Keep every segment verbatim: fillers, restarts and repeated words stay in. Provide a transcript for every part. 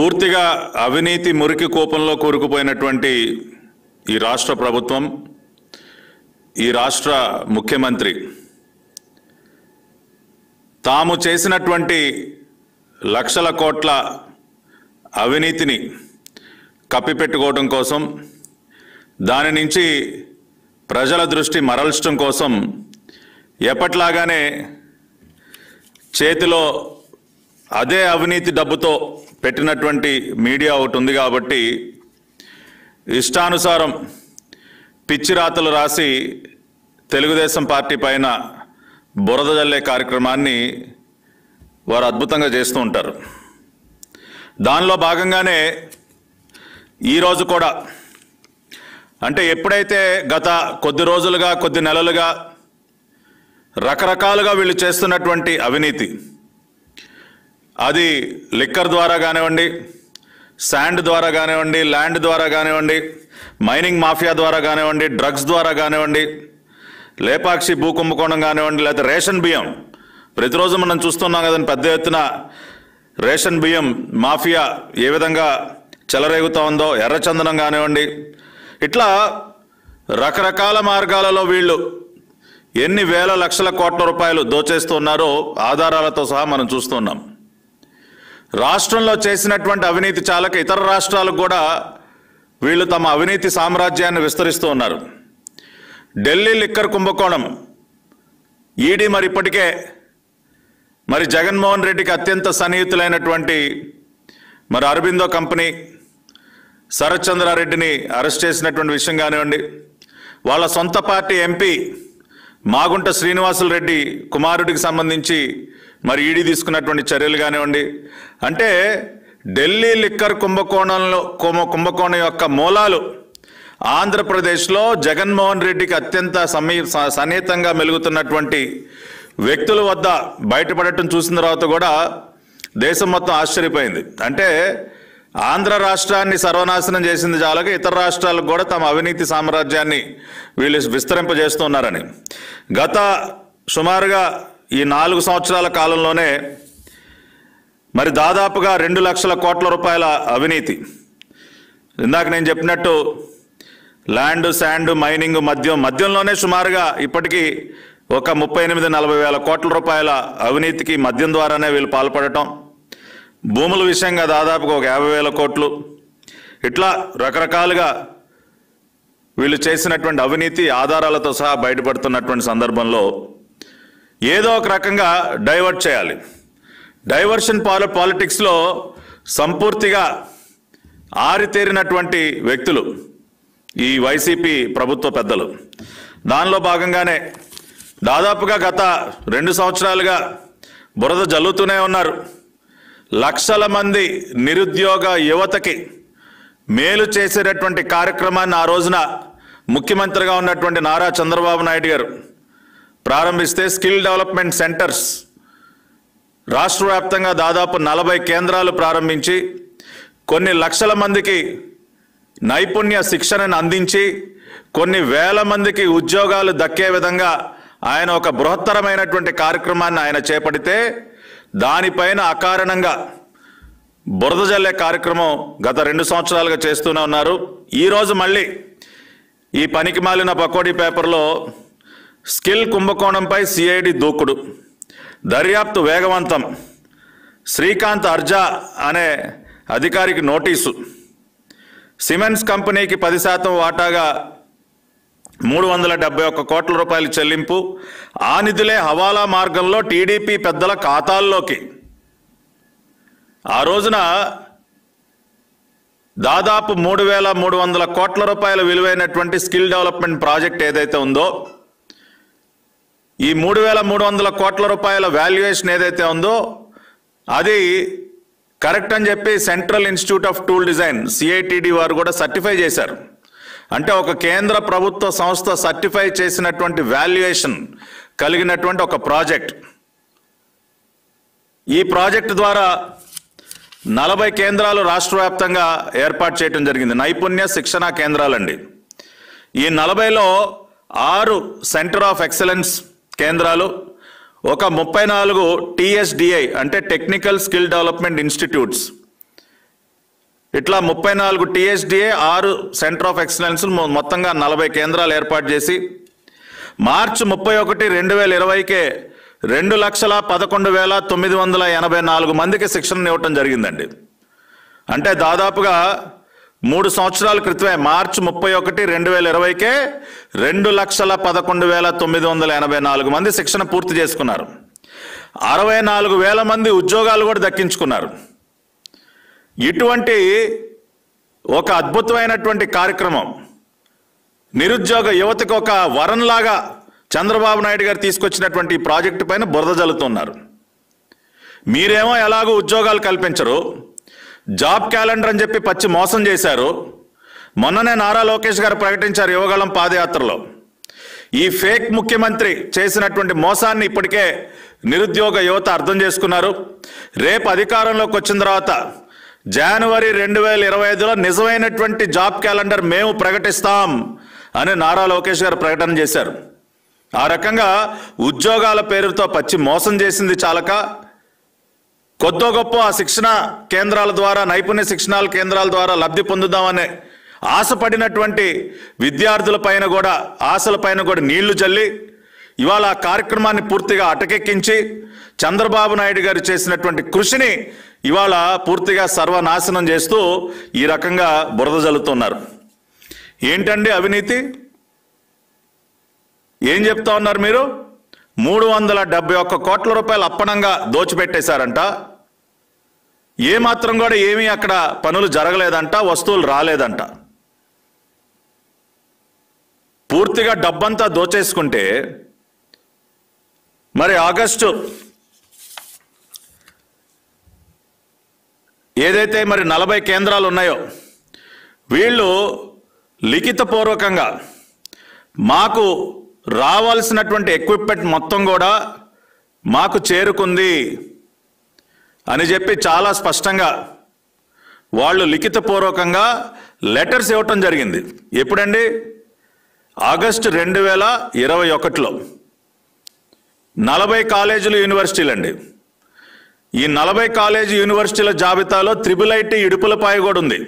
పూర్తిగా అవినీతి మురికి కూపంలో కూరుకుపోయినటువంటి ఈ రాష్ట్ర ప్రభుత్వం, ఈ రాష్ట్ర ముఖ్యమంత్రి తాము చేసినటువంటి లక్షల కోట్ల అవినీతిని కప్పిపెట్టుకోవడం కోసం, దాని నుంచి ప్రజల దృష్టి మరల్చడం కోసం ఎప్పట్లాగానే చేతిలో అదే అవినీతి డబ్బుతో పెట్టినటువంటి మీడియా ఒకటి ఉంది కాబట్టి ఇష్టానుసారం పిచ్చి రాతలు రాసి తెలుగుదేశం పార్టీ పైన బురద జల్లే కార్యక్రమాన్ని వారు అద్భుతంగా చేస్తూ ఉంటారు. దానిలో భాగంగానే ఈరోజు కూడా, అంటే ఎప్పుడైతే గత కొద్ది రోజులుగా కొద్ది నెలలుగా రకరకాలుగా వీళ్ళు చేస్తున్నటువంటి అవినీతి, అది లిక్కర్ ద్వారా కానివ్వండి, శాండ్ ద్వారా కానివ్వండి, ల్యాండ్ ద్వారా కానివ్వండి, మైనింగ్ మాఫియా ద్వారా కానివ్వండి, డ్రగ్స్ ద్వారా కానివ్వండి, లేపాక్షి భూ కుంభకోణం కానివ్వండి, లేదా రేషన్ బియ్యం ప్రతిరోజు మనం చూస్తున్నాం కదండి, పెద్ద ఎత్తున రేషన్ బియ్యం మాఫియా ఏ విధంగా చెలరేగుతూ ఉందో, ఎర్రచందనం కానివ్వండి, ఇట్లా రకరకాల మార్గాలలో వీళ్ళు ఎన్ని వేల లక్షల కోట్ల రూపాయలు దోచేస్తున్నారో ఆధారాలతో సహా మనం చూస్తున్నాం. రాష్ట్రంలో చేసినటువంటి అవినీతి చాలక ఇతర రాష్ట్రాలకు కూడా వీళ్ళు తమ అవినీతి సామ్రాజ్యాన్ని విస్తరిస్తూ ఉన్నారు. ఢిల్లీ లిక్కర్ కుంభకోణం, ఈడీ మరి ఇప్పటికే మరి జగన్మోహన్ రెడ్డికి అత్యంత సన్నిహితులైనటువంటి మరి అరబిందో కంపెనీ శరత్ చంద్రారెడ్డిని అరెస్ట్ చేసినటువంటి విషయం కానివ్వండి, వాళ్ళ సొంత పార్టీ ఎంపీ మాగుంట శ్రీనివాసులు రెడ్డి కుమారుడికి సంబంధించి మరి ఈడీ తీసుకున్నటువంటి చర్యలు కానివ్వండి, అంటే ఢిల్లీ లిక్కర్ కుంభకోణంలో కుంభకోణం యొక్క మూలాలు ఆంధ్రప్రదేశ్లో జగన్మోహన్ రెడ్డికి అత్యంత సమీ సన్నిహితంగా మెలుగుతున్నటువంటి వ్యక్తుల వద్ద బయటపడటం చూసిన తర్వాత కూడా దేశం మొత్తం ఆశ్చర్యపోయింది. అంటే ఆంధ్ర రాష్ట్రాన్ని సర్వనాశనం చేసింది చాలక ఇతర రాష్ట్రాలకు కూడా తమ అవినీతి సామ్రాజ్యాన్ని వీళ్ళు విస్తరింపజేస్తున్నారని. గత సుమారుగా ఈ నాలుగు సంవత్సరాల కాలంలోనే మరి దాదాపుగా రెండు లక్షల కోట్ల రూపాయల అవినీతి, ఇందాక నేను చెప్పినట్టు ల్యాండ్, శాండ్, మైనింగ్, మద్యం మద్యంలోనే సుమారుగా ఇప్పటికీ ఒక ముప్పై ఎనిమిది నలభై వేల కోట్ల రూపాయల అవినీతికి మద్యం ద్వారానే వీళ్ళు పాల్పడటం, భూముల విషయంగా దాదాపుగా ఒక యాభై వేల కోట్లు, ఇట్లా రకరకాలుగా వీళ్ళు చేసినటువంటి అవినీతి ఆధారాలతో సహా బయటపడుతున్నటువంటి సందర్భంలో ఏదో ఒక రకంగా డైవర్ట్ చేయాలి. డైవర్షన్ పాలి పాలిటిక్స్లో సంపూర్తిగా ఆరితేరినటువంటి వ్యక్తులు ఈ వైసీపీ ప్రభుత్వ పెద్దలు. దానిలో భాగంగానే దాదాపుగా గత రెండు సంవత్సరాలుగా బురద జల్లుతూనే ఉన్నారు. లక్షల మంది నిరుద్యోగ యువతకి మేలు చేసేటటువంటి కార్యక్రమాన్ని ఆ రోజున ముఖ్యమంత్రిగా ఉన్నటువంటి నారా చంద్రబాబు నాయుడు గారు ప్రారంభిస్తే, స్కిల్ డెవలప్మెంట్ సెంటర్స్ రాష్ట్ర వ్యాప్తంగా దాదాపు నలభై కేంద్రాలు ప్రారంభించి కొన్ని లక్షల మందికి నైపుణ్య శిక్షణను అందించి కొన్ని వేల మందికి ఉద్యోగాలు దక్కే విధంగా ఆయన ఒక బృహత్తరమైనటువంటి కార్యక్రమాన్ని ఆయన చేపడితే, దానిపైన అకారణంగా బురద జల్లే కార్యక్రమం గత రెండు సంవత్సరాలుగా చేస్తూనే ఉన్నారు. ఈరోజు మళ్ళీ ఈ పనికి మాలిన పకోడీ పేపర్లో స్కిల్ కుంభకోణంపై సిఐడి దూకుడు, దర్యాప్తు వేగవంతం, శ్రీకాంత్ అర్జా అనే అధికారికి నోటీసు, సిమెంట్స్ కంపెనీకి పది శాతం వాటాగా మూడు వందల డెబ్బై ఒక్క కోట్ల రూపాయలు చెల్లింపు, ఆ నిధులే హవాలా మార్గంలో టీడీపీ పెద్దల ఖాతాల్లోకి. ఆ రోజున దాదాపు మూడు వేల మూడు వందల కోట్ల రూపాయల విలువైనటువంటి స్కిల్ డెవలప్మెంట్ ప్రాజెక్ట్ ఏదైతే ఉందో, ఈ మూడు వేల మూడు వందల కోట్ల రూపాయల వాల్యుయేషన్ ఏదైతే ఉందో అది కరెక్ట్ అని చెప్పి Central Institute of Tool Design CITD వారు కూడా సర్టిఫై చేశారు. అంటే ఒక కేంద్ర ప్రభుత్వ సంస్థ సర్టిఫై చేసినటువంటి వాల్యుయేషన్ కలిగినటువంటి ఒక ప్రాజెక్ట్. ఈ ప్రాజెక్ట్ ద్వారా నలభై కేంద్రాలు రాష్ట్ర వ్యాప్తంగా ఏర్పాటు చేయడం జరిగింది, నైపుణ్య శిక్షణ కేంద్రాలండి. ఈ నలభైలో ఆరు సెంటర్ ఆఫ్ ఎక్సలెన్స్ కేంద్రాలు, ఒక ముప్పై నాలుగు టిఎస్డిఐ అంటే టెక్నికల్ స్కిల్ డెవలప్మెంట్ ఇన్స్టిట్యూట్స్, ఇట్లా ముప్పై నాలుగు టీఎస్డిఏ, ఆరు సెంటర్ ఆఫ్ ఎక్సలెన్స్, మొత్తంగా నలభై కేంద్రాలు ఏర్పాటు చేసి మార్చి ముప్పై ఒకటి రెండు వేల ఇరవైకే రెండు లక్షల పదకొండు వేల తొమ్మిది వందల ఎనభై నాలుగు మందికి శిక్షణ ఇవ్వటం జరిగిందండి. అంటే దాదాపుగా మూడు సంవత్సరాల క్రితమే మార్చి ముప్పై ఒకటి రెండు వేల ఇరవైకే రెండు లక్షల పదకొండు వేల తొమ్మిది వందల ఎనభై నాలుగు మంది శిక్షణ పూర్తి చేసుకున్నారు. అరవై నాలుగు వేల మంది ఉద్యోగాలు కూడా దక్కించుకున్నారు. ఇటువంటి ఒక అద్భుతమైనటువంటి కార్యక్రమం నిరుద్యోగ యువతకు ఒక వరంలాగా చంద్రబాబు నాయుడు గారు తీసుకొచ్చినటువంటి ఈ ప్రాజెక్టు పైన బురద జల్లుతున్నారు. మీరేమో ఎలాగో ఉద్యోగాలు కల్పించరు, జాబ్ క్యాలెండర్ అని చెప్పి పచ్చి మోసం చేశారు. మొన్ననే నారా లోకేష్ గారు ప్రకటించారు యువగళం పాదయాత్రలో. ఈ ఫేక్ ముఖ్యమంత్రి చేసినటువంటి మోసాన్ని ఇప్పటికే నిరుద్యోగ యువత అర్థం చేసుకున్నారు. రేపు అధికారంలోకి వచ్చిన తర్వాత జనవరి రెండు వేల ఇరవై ఐదులో నిజమైనటువంటి జాబ్ క్యాలెండర్ మేము ప్రకటిస్తాం అని నారా లోకేష్ గారు ప్రకటన చేశారు. ఆ రకంగా ఉద్యోగాల పేరుతో పచ్చి మోసం చేసింది చాలక కొద్దో గొప్ప ఆ శిక్షణ కేంద్రాల ద్వారా, నైపుణ్య శిక్షణాల కేంద్రాల ద్వారా లబ్ధి పొందుదామనే ఆశపడినటువంటి విద్యార్థుల పైన కూడా, ఆశల పైన కూడా నీళ్లు చల్లి ఇవాళ ఆ కార్యక్రమాన్ని పూర్తిగా అటకెక్కించి చంద్రబాబు నాయుడు గారు చేసినటువంటి కృషిని ఇవాళ పూర్తిగా సర్వనాశనం చేస్తూ ఈ రకంగా బురద జల్లుతున్నారు. ఏంటండి అవినీతి? ఏం చెప్తా ఉన్నారు మీరు? మూడు వందల డెబ్బై ఒక్క కోట్ల రూపాయలు అప్పనంగా దోచిపెట్టేశారంట. ఏమాత్రం కూడా ఏమీ అక్కడ పనులు జరగలేదంట, వస్తువులు రాలేదంట. పూర్తిగా డబ్బంతా దోచేసుకుంటే మరి ఆగస్టు ఏదైతే మరి నలభై కేంద్రాలు ఉన్నాయో వీళ్ళు లిఖితపూర్వకంగా మాకు రావాల్సినటువంటి ఎక్విప్మెంట్ మొత్తం కూడా మాకు చేరుకుంది అని చెప్పి చాలా స్పష్టంగా వాళ్ళు లిఖితపూర్వకంగా లెటర్స్ ఇవ్వటం జరిగింది. ఎప్పుడండి? ఆగస్టు రెండు వేల ఇరవై ఒకటిలో నలభై కాలేజీలు, యూనివర్సిటీలు అండి. ఈ నలభై కాలేజీ యూనివర్సిటీల జాబితాలో త్రిబుల్ ఐటీ ఇడుపులపాయ కూడా ఉంది.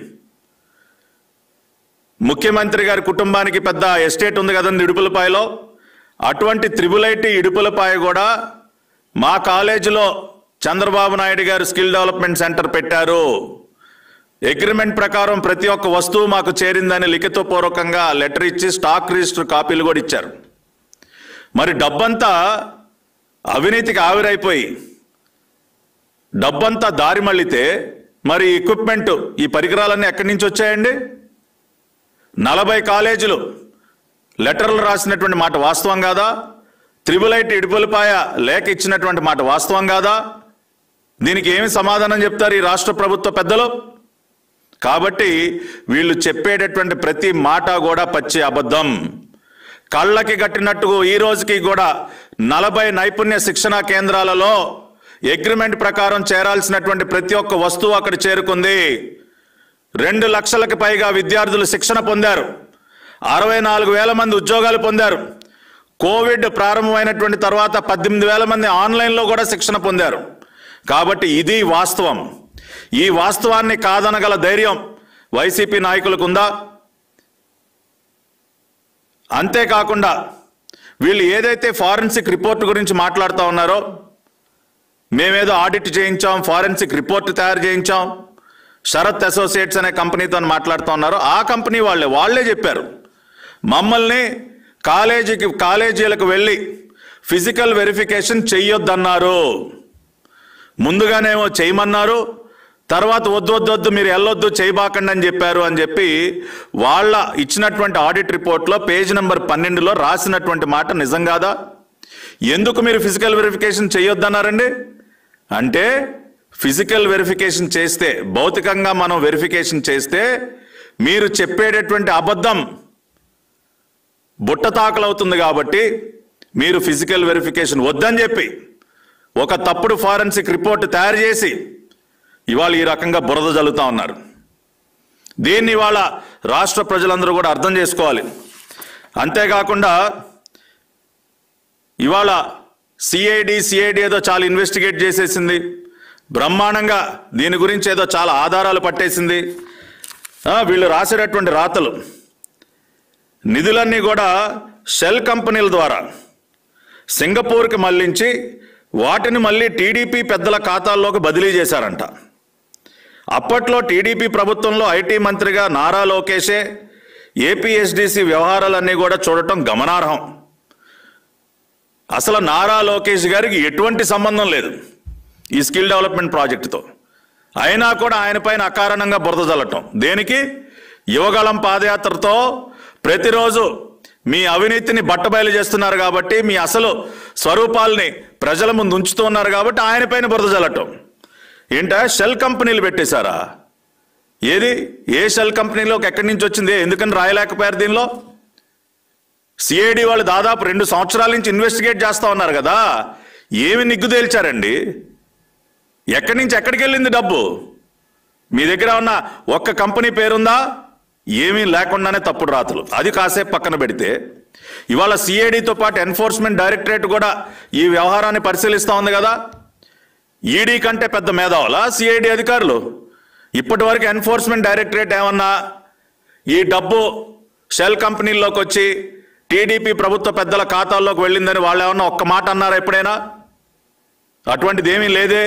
ముఖ్యమంత్రి గారి కుటుంబానికి పెద్ద ఎస్టేట్ ఉంది కదండి ఇడుపులపాయలో. అటువంటి త్రిబుల్ ఐటీ ఇడుపులపాయ కూడా మా కాలేజీలో Chandrababu Naidu garu skill development centre పెట్టారు, అగ్రిమెంట్ ప్రకారం ప్రతి ఒక్క వస్తువు మాకు చేరిందని లిఖితపూర్వకంగా లెటర్ ఇచ్చి స్టాక్ రిజిస్టర్ కాపీలు కూడా ఇచ్చారు. మరి డబ్బంతా అవినీతికి ఆవిరైపోయి డబ్బంతా దారి మళ్ళితే మరి ఎక్విప్మెంట్, ఈ పరికరాలన్నీ ఎక్కడి నుంచి వచ్చాయండి? నలభై కాలేజీలు లెటర్లు రాసినటువంటి మాట వాస్తవం కాదా? త్రిబుల్ ఐటీ ఇడుపులపాయ లేఖ ఇచ్చినటువంటి మాట వాస్తవం కాదా? దీనికి ఏమి సమాధానం చెప్తారు ఈ రాష్ట్ర ప్రభుత్వ పెద్దలు? కాబట్టి వీళ్ళు చెప్పేటటువంటి ప్రతి మాట కూడా పచ్చి అబద్ధం. కళ్ళకి కట్టినట్టు ఈ రోజుకి కూడా నలభై నైపుణ్య శిక్షణ కేంద్రాలలో అగ్రిమెంట్ ప్రకారం చేరాల్సినటువంటి ప్రతి ఒక్క వస్తువు అక్కడ చేరుకుంది. రెండు లక్షలకు పైగా విద్యార్థులు శిక్షణ పొందారు. అరవై నాలుగు వేల మంది ఉద్యోగాలు పొందారు. కోవిడ్ ప్రారంభమైనటువంటి తర్వాత పద్దెనిమిది వేల మంది ఆన్లైన్లో కూడా శిక్షణ పొందారు. కాబట్టి ఇది వాస్తవం. ఈ వాస్తవాన్ని కాదనగల ధైర్యం వైసీపీ నాయకులకు ఉందా? అంతేకాకుండా వీళ్ళు ఏదైతే ఫారెన్సిక్ రిపోర్ట్ గురించి మాట్లాడుతూ ఉన్నారో, మేమేదో ఆడిట్ చేయించాం, ఫారెన్సిక్ రిపోర్ట్ తయారు చేయించాం, శరత్ అసోసియేట్స్ అనే కంపెనీతో మాట్లాడుతూ ఉన్నారో ఆ కంపెనీ వాళ్ళే వాళ్ళే చెప్పారు మమ్మల్ని కాలేజీకి కాలేజీలకు వెళ్ళి ఫిజికల్ వెరిఫికేషన్ చెయ్యొద్దన్నారు. ముందుగానేమో చేయమన్నారు, తర్వాత వద్దు వద్దు వద్దు మీరు వెళ్ళొద్దు చేయబాకండి అని చెప్పారు అని చెప్పి వాళ్ళ ఇచ్చినటువంటి ఆడిట్ రిపోర్ట్లో పేజ్ నెంబర్ పన్నెండులో రాసినటువంటి మాట నిజం కాదా? ఎందుకు మీరు ఫిజికల్ వెరిఫికేషన్ చేయొద్దన్నారండి? అంటే ఫిజికల్ వెరిఫికేషన్ చేస్తే, భౌతికంగా మనం వెరిఫికేషన్ చేస్తే మీరు చెప్పేటటువంటి అబద్ధం బుట్టతాకలవుతుంది కాబట్టి మీరు ఫిజికల్ వెరిఫికేషన్ వద్దని చెప్పి ఒక తప్పుడు ఫారెన్సిక్ రిపోర్ట్ తయారు చేసి ఇవాళ ఈ రకంగా బురద జల్లుతా ఉన్నారు. దీన్ని ఇవాళ రాష్ట్ర ప్రజలందరూ కూడా అర్థం చేసుకోవాలి. అంతేకాకుండా ఇవాళ సిఐడి సిఐడి ఏదో చాలా ఇన్వెస్టిగేట్ చేసేసింది, బ్రహ్మాండంగా దీని గురించి ఏదో చాలా ఆధారాలు పట్టేసింది. వీళ్ళు రాసేటటువంటి రాతలు, నిధులన్నీ కూడా షెల్ కంపెనీల ద్వారా సింగపూర్కి మళ్లించి వాటిని మళ్ళీ టీడీపీ పెద్దల ఖాతాల్లోకి బదిలీ చేశారంట. అప్పట్లో టీడీపీ ప్రభుత్వంలో ఐటీ మంత్రిగా నారా లోకేషే ఏపీఎస్డిసి వ్యవహారాలన్నీ కూడా చూడటం గమనార్హం. అసలు నారా లోకేష్ గారికి ఎటువంటి సంబంధం లేదు ఈ స్కిల్ డెవలప్మెంట్ ప్రాజెక్టుతో. అయినా కూడా ఆయన పైన అకారణంగా బురద జల్లటం దేనికి? యువగళం పాదయాత్రతో ప్రతిరోజు మీ అవినీతిని బట్టబయలు చేస్తున్నారు కాబట్టి, మీ అసలు స్వరూపాల్ని ప్రజల ముందు ఉంచుతూ ఉన్నారు కాబట్టి ఆయన పైన బురద జల్లటం. ఏంటా షెల్ కంపెనీలు పెట్టేశారా? ఏది ఏ షెల్ కంపెనీలోకి ఎక్కడి నుంచి వచ్చింది? ఎందుకని రాయలేకపోయారు దీనిలో? సిఐడి వాళ్ళు దాదాపు రెండు సంవత్సరాల నుంచి ఇన్వెస్టిగేట్ చేస్తూ ఉన్నారు కదా, ఏమి నిగ్గు తేల్చారండి? ఎక్కడి నుంచి ఎక్కడికి వెళ్ళింది డబ్బు? మీ దగ్గర ఉన్న ఒక్క కంపెనీ పేరుందా? ఏమీ లేకుండానే తప్పుడు రాతలు. అది కాసేపు పక్కన పెడితే ఇవాళ సిఐడితో పాటు ఎన్ఫోర్స్మెంట్ డైరెక్టరేట్ కూడా ఈ వ్యవహారాన్ని పరిశీలిస్తూ ఉంది కదా. ఈడీ కంటే పెద్ద మేధావులా సిఐడి అధికారులు? ఇప్పటి వరకు ఎన్ఫోర్స్మెంట్ డైరెక్టరేట్ ఏమన్నా ఈ డబ్బు షెల్ కంపెనీల్లోకి వచ్చి టీడీపీ ప్రభుత్వ పెద్దల ఖాతాల్లోకి వెళ్ళిందని వాళ్ళు ఏమన్నా ఒక్క మాట అన్నారా ఎప్పుడైనా? అటువంటిది ఏమీ లేదే.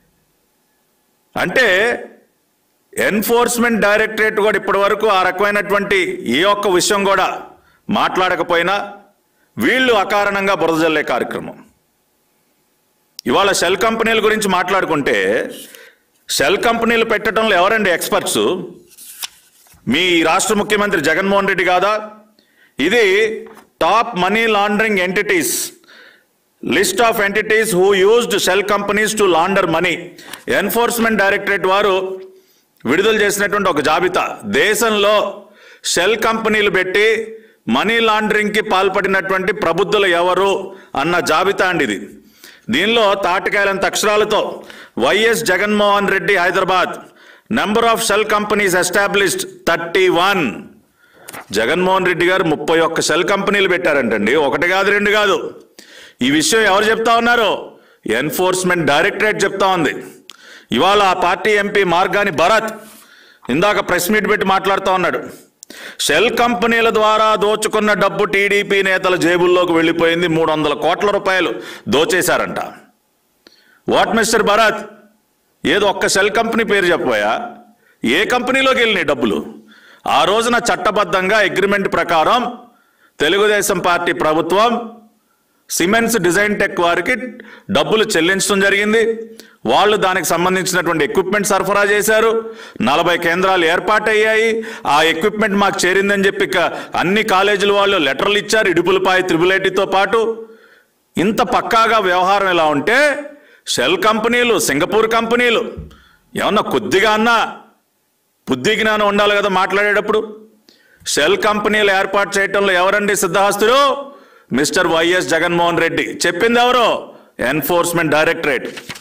అంటే ఎన్ఫోర్స్మెంట్ డైరెక్టరేట్ కూడా ఇప్పటి వరకు ఆ రకమైనటువంటి ఏ ఒక్క విషయం కూడా మాట్లాడకపోయినా వీళ్ళు అకారణంగా బురదజల్లే కార్యక్రమం. ఇవాళ షెల్ కంపెనీల గురించి మాట్లాడుకుంటే, షెల్ కంపెనీలు పెట్టడంలో ఎవరండి ఎక్స్పర్ట్స్? మీ రాష్ట్ర ముఖ్యమంత్రి జగన్మోహన్ రెడ్డి కాదా? ఇది top money laundering entities, list of entities who used shell companies to launder money. Enforcement Directorate వారు విడుదల చేసినటువంటి ఒక జాబితా. దేశంలో షెల్ కంపెనీలు పెట్టి మనీ లాండరింగ్కి పాల్పడినటువంటి ప్రబుద్ధులు ఎవరు అన్న జాబితా అండి ఇది. దీనిలో తాటికాయలంత అక్షరాలతో YS Jaganmohan Reddy Hyderabad, number of shell companies established thirty one. Jaganmohan Reddy garu ముప్పై ఒక్క షెల్ కంపెనీలు పెట్టారంటండి, ఒకటి కాదు రెండు కాదు. ఈ విషయం ఎవరు చెప్తా ఉన్నారు? ఎన్ఫోర్స్మెంట్ డైరెక్టరేట్ చెప్తా ఉంది. ఇవాళ ఆ పార్టీ ఎంపీ మార్గాని భరత్ ఇందాక ప్రెస్ మీట్ పెట్టి మాట్లాడుతూ ఉన్నాడు. షెల్ కంపెనీల ద్వారా దోచుకున్న డబ్బు టీడీపీ నేతల జేబుల్లోకి వెళ్ళిపోయింది, మూడు వందల కోట్ల రూపాయలు దోచేశారంట. వాట్ మిస్టర్ భరత్, ఏదో ఒక్క షెల్ కంపెనీ పేరు చెప్పబోయా? ఏ కంపెనీలోకి వెళ్ళినాయి డబ్బులు? ఆ రోజున చట్టబద్ధంగా అగ్రిమెంట్ ప్రకారం తెలుగుదేశం పార్టీ ప్రభుత్వం సిమెంట్స్ డిజైన్ టెక్ వారికి డబ్బులు చెల్లించడం జరిగింది. వాళ్ళు దానికి సంబంధించినటువంటి ఎక్విప్మెంట్ సరఫరా చేశారు. నలభై కేంద్రాలు ఏర్పాటయ్యాయి. ఆ ఎక్విప్మెంట్ మాకు చేరిందని చెప్పి అన్ని కాలేజీల వాళ్ళు లెటర్లు ఇచ్చారు, ఇడుపులపాయ త్రిబులేటితో పాటు. ఇంత పక్కాగా వ్యవహారం ఎలా ఉంటే షెల్ కంపెనీలు, సింగపూర్ కంపెనీలు ఏమన్నా కొద్దిగా అన్నా బుద్ధి జ్ఞానం ఉండాలి కదా మాట్లాడేటప్పుడు. షెల్ కంపెనీలు ఏర్పాటు చేయడంలో ఎవరండి సిద్ధహస్తులు? Mister YS Jaganmohan Reddy. చెప్పింది ఎవరు? Enforcement directorate.